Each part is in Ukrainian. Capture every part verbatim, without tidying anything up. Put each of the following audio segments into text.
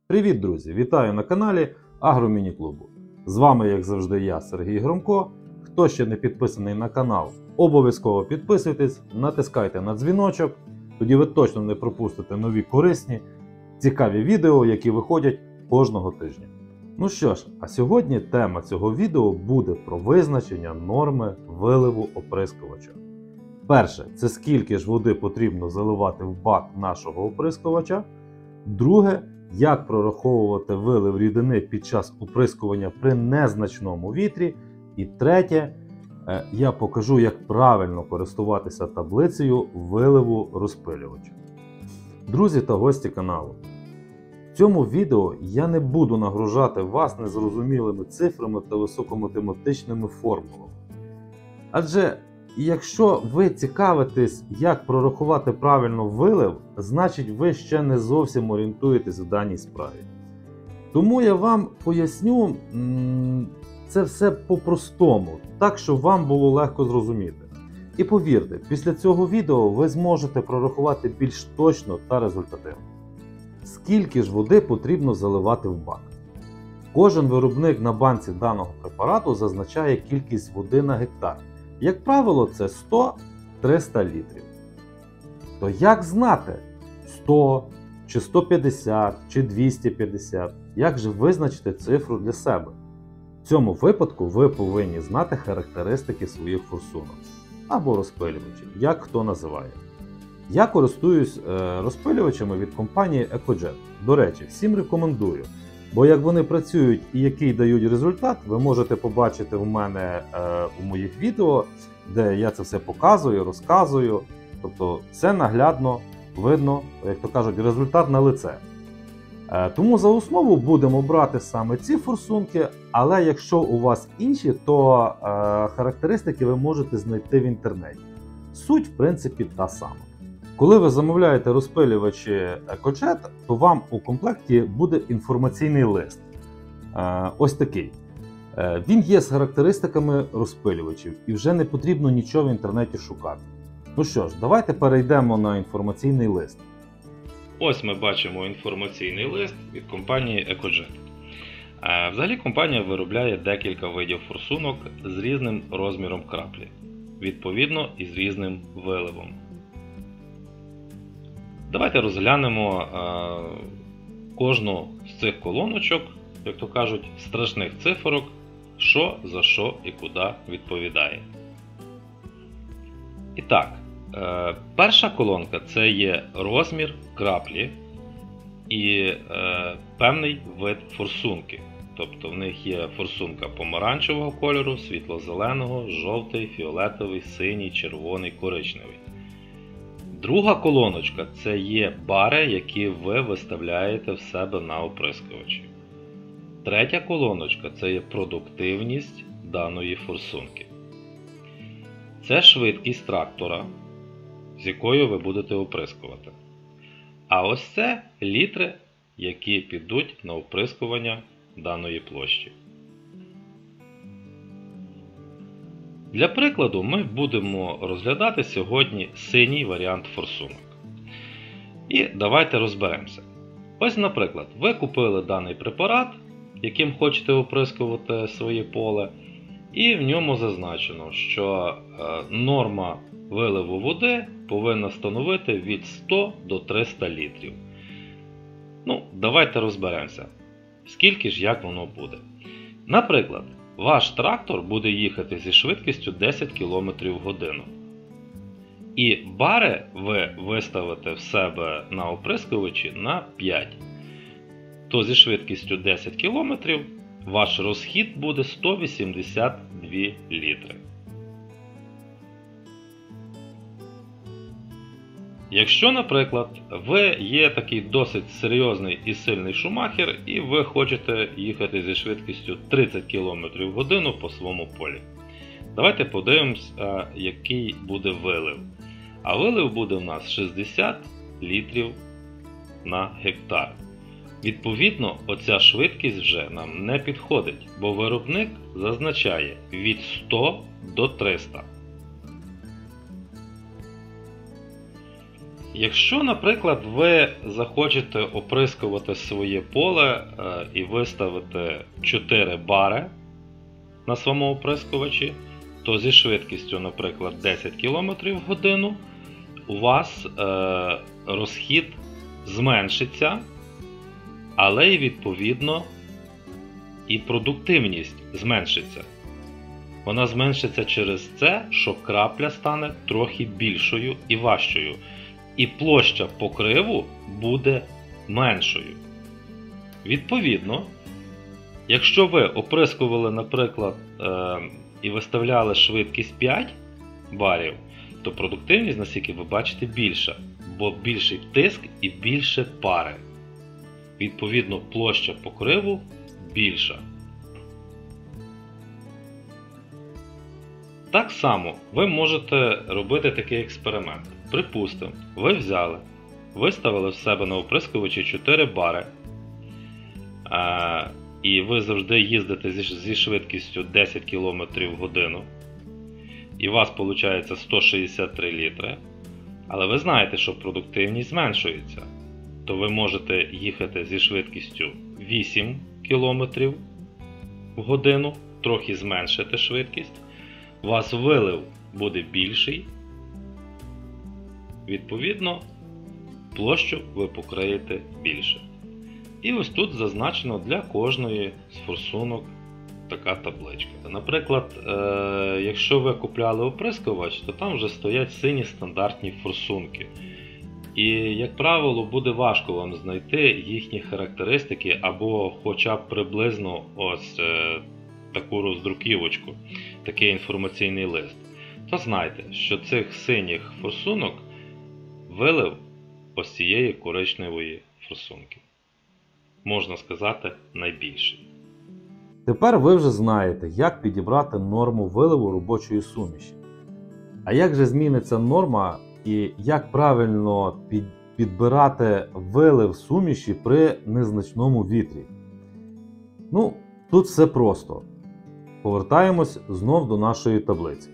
Привіт, друзі! Вітаю на каналі Агромініклубу. З вами, як завжди, я, Сергій Громко. Хто ще не підписаний на канал, обов'язково підписуйтесь, натискайте на дзвіночок, тоді ви точно не пропустите нові корисні, цікаві відео, які виходять кожного тижня. Ну що ж, а сьогодні тема цього відео буде про визначення норми виливу оприскувача. Перше, це скільки ж води потрібно заливати в бак нашого оприскувача. Друге, як прораховувати вилив рідини під час оприскування при незначному вітрі. І третє, я покажу, як правильно користуватися таблицею виливу розпилювача. Друзі та гості каналу, в цьому відео я не буду нагружати вас незрозумілими цифрами та високоматематичними формулами. Адже якщо ви цікавитесь, як прорахувати правильно вилив, значить ви ще не зовсім орієнтуєтесь в даній справі. Тому я вам поясню це все по-простому, так, щоб вам було легко зрозуміти. І повірте, після цього відео ви зможете прорахувати більш точно та результативно. Скільки ж води потрібно заливати в бак? Кожен виробник на банці даного препарату зазначає кількість води на гектар. Як правило, це сто - триста літрів. То як знати, сто, чи сто п'ятдесят, чи двісті п'ятдесят? Як же визначити цифру для себе? В цьому випадку ви повинні знати характеристики своїх форсунок або розпилювачів, як хто називає. Я користуюсь е, розпилювачами від компанії EcoJet. До речі, всім рекомендую. Бо як вони працюють і який дають результат, ви можете побачити в мене е, у моїх відео, де я це все показую, розказую. Тобто все наглядно видно, як то кажуть, результат на лице. Е, тому за основу будемо брати саме ці форсунки, але якщо у вас інші, то е, характеристики ви можете знайти в інтернеті. Суть, в принципі, та сама. Коли ви замовляєте розпилювачі EcoJet, то вам у комплекті буде інформаційний лист. Ось такий. Він є з характеристиками розпилювачів і вже не потрібно нічого в інтернеті шукати. Ну що ж, давайте перейдемо на інформаційний лист. Ось ми бачимо інформаційний лист від компанії EcoJet. Взагалі компанія виробляє декілька видів форсунок з різним розміром краплі, відповідно і з різним виливом. Давайте розглянемо е, кожну з цих колоночок, як то кажуть, страшних циферок, що за що і куди відповідає. І так, е, перша колонка – це є розмір краплі і е, певний вид форсунки. Тобто в них є форсунка помаранчевого кольору, світло-зеленого, жовтий, фіолетовий, синій, червоний, коричневий. Друга колоночка – це є бари, які ви виставляєте в себе на оприскувачі. Третя колоночка – це є продуктивність даної форсунки. Це швидкість трактора, з якою ви будете оприскувати. А ось це літри, які підуть на оприскування даної площі. Для прикладу ми будемо розглядати сьогодні синій варіант форсунок. І давайте розберемося. Ось, наприклад, ви купили даний препарат, яким хочете оприскувати своє поле, і в ньому зазначено, що норма виливу води повинна становити від ста до трьохсот літрів. Ну, давайте розберемося, скільки ж як воно буде. Наприклад, ваш трактор буде їхати зі швидкістю десять кілометрів в годину. І бари ви виставите в себе на оприскувачі на п'ять. То зі швидкістю десять кілометрів ваш розхід буде сто вісімдесят два літри. Якщо, наприклад, ви є такий досить серйозний і сильний шумахер, і ви хочете їхати зі швидкістю тридцять кілометрів в годину по своєму полі. Давайте подивимося, який буде вилив. А вилив буде у нас шістдесят літрів на гектар. Відповідно, оця швидкість вже нам не підходить, бо виробник зазначає від ста до трьохсот. Якщо, наприклад, ви захочете оприскувати своє поле і виставити чотири бари на своєму оприскувачі, то зі швидкістю, наприклад, десять кілометрів в годину у вас е, розхід зменшиться, але і відповідно і продуктивність зменшиться. Вона зменшиться через це, що крапля стане трохи більшою і важчою. І площа покриву буде меншою. Відповідно, якщо ви оприскували, наприклад, е, і виставляли швидкість п'ять барів, то продуктивність, наскільки ви бачите, більша, бо більший тиск і більше пари. Відповідно, площа покриву більша. Так само ви можете робити такий експеримент. Припустимо, ви взяли, виставили в себе на оприскувачі чотири бари, а, і ви завжди їздите зі, зі швидкістю десять кілометрів в годину, і у вас виходить сто шістдесят три літри, але ви знаєте, що продуктивність зменшується, то ви можете їхати зі швидкістю вісім кілометрів в годину, трохи зменшити швидкість, у вас вилив буде більший, відповідно, площу ви покриєте більше. І ось тут зазначено для кожної з форсунок така табличка. Наприклад, е якщо ви купляли оприскувач, то там вже стоять сині стандартні форсунки. І, як правило, буде важко вам знайти їхні характеристики або хоча б приблизно ось е таку роздруківочку, такий інформаційний лист. То знайте, що цих синіх форсунок вилив ось цієї коричневої форсунки. Можна сказати, найбільший. Тепер ви вже знаєте, як підібрати норму виливу робочої суміші. А як же зміниться норма і як правильно під, підбирати вилив суміші при незначному вітрі? Ну, тут все просто. Повертаємось знов до нашої таблиці.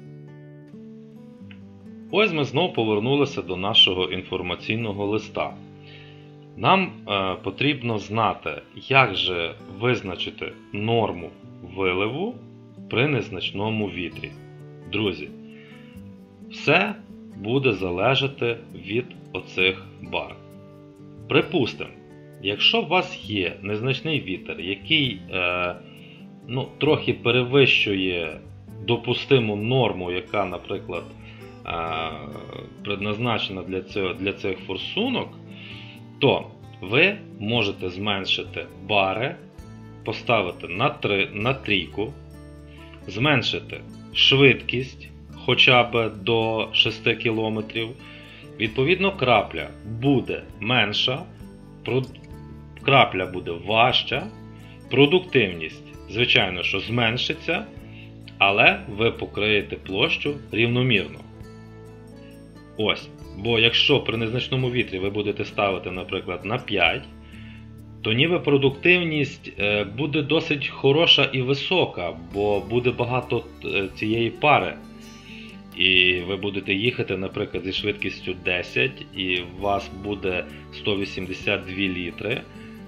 Ось ми знов повернулися до нашого інформаційного листа. Нам е, потрібно знати, як же визначити норму виливу при незначному вітрі. Друзі, все буде залежати від оцих бар. Припустимо, якщо у вас є незначний вітер, який е, ну, трохи перевищує допустиму норму, яка, наприклад, е, предназначена для, цього, для цих форсунок, то ви можете зменшити бари, поставити на, три, на трійку, зменшити швидкість хоча б до шести кілометрів. Відповідно, крапля буде менша, крапля буде важча, продуктивність, звичайно, що зменшиться, але ви покриєте площу рівномірно. Ось. Бо якщо при незначному вітрі ви будете ставити, наприклад, на п'ять, то ніби продуктивність буде досить хороша і висока, бо буде багато цієї пари. І ви будете їхати, наприклад, зі швидкістю десять, і у вас буде сто вісімдесят дві літри.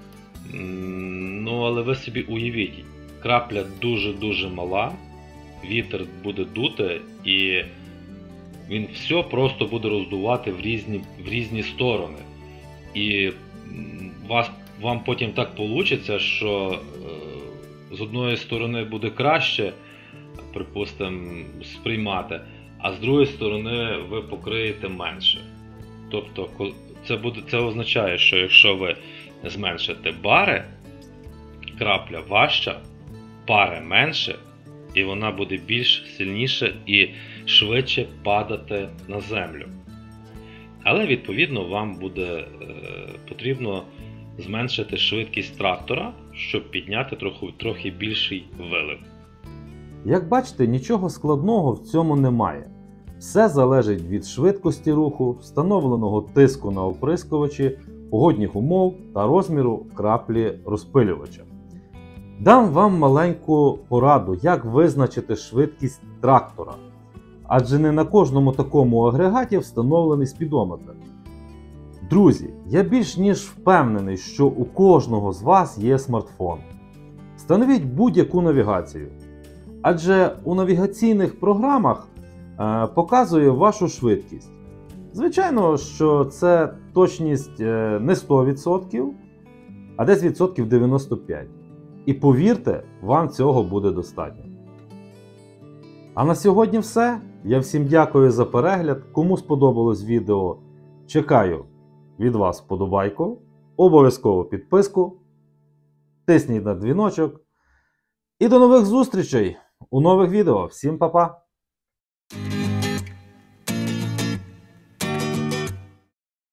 Ну, але ви собі уявіть, крапля дуже-дуже мала, вітер буде дути, і він все просто буде роздувати в різні, в різні сторони. І вас, вам потім так вийде, що е, з одної сторони буде краще, припустимо, сприймати, а з другої сторони ви покриєте менше. Тобто це, буде, це означає, що якщо ви зменшите бари, крапля важча, пари менше, і вона буде більш сильніше і швидше падати на землю. Але відповідно вам буде е, потрібно зменшити швидкість трактора, щоб підняти трохи, трохи більший вилив. Як бачите, нічого складного в цьому немає. Все залежить від швидкості руху, встановленого тиску на оприскувачі, погодних умов та розміру краплі розпилювача. Дам вам маленьку пораду, як визначити швидкість трактора. Адже не на кожному такому агрегаті встановлений спідометр. Друзі, я більш ніж впевнений, що у кожного з вас є смартфон. Встановіть будь-яку навігацію, адже у навігаційних програмах е, показує вашу швидкість. Звичайно, що це точність е, не сто відсотків, а десь відсотків дев'яносто п'ять відсотків. І повірте, вам цього буде достатньо. А на сьогодні все. Я всім дякую за перегляд. Кому сподобалось відео, чекаю від вас вподобайку, обов'язково підписку, тисніть на дзвіночок. І до нових зустрічей у нових відео. Всім па-па!